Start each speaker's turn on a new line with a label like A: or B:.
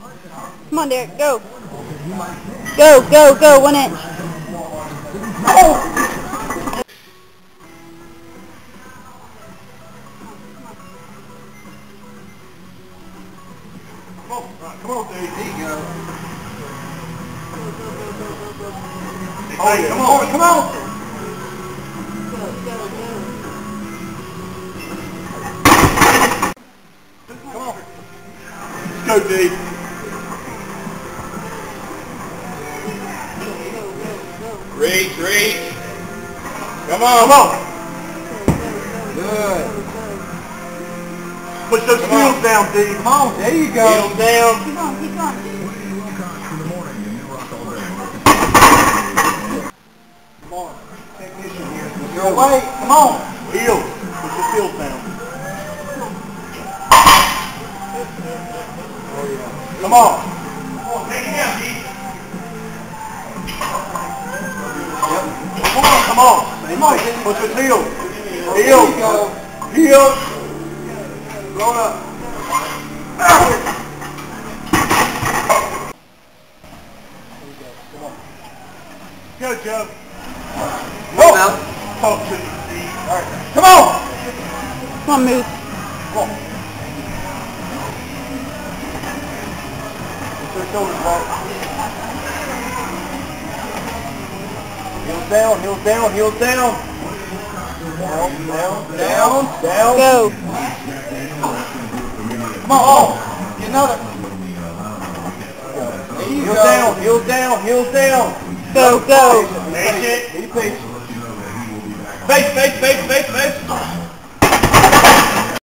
A: Come on, Derek, go. Go, go, go, 1 inch.
B: Oh! Come on, Dave. There you go. Oh, yeah. Come on, come on.
A: Go, go, go.
B: Come on. Let's go, Dave. Reach, reach. Come on. Come on. Good. Push those heels down, Dave. Come on. There you go. Heels down.
A: Keep on, keep on.
C: Wilcox in the morning and you rock all day.
B: Come on. Technician here. Your way. Come on. Heels. Push the heels down. Come on. Come on. Take it down, Dave. Come on, come on. Come on. Push his heels. Heels. Heels. Roll up. Go, Joe. Go. Talk to me, Steve. All right. Come on.
A: Come on, Moose.
B: Come on. Put your shoulders back. Heels down, heels down, heels down. Down, down, down, down.
A: Go.
B: Come on, get another. Heels down, heels down, heels down.
A: Go, go.
B: Patient. Be patient. Face, face, face, face, face.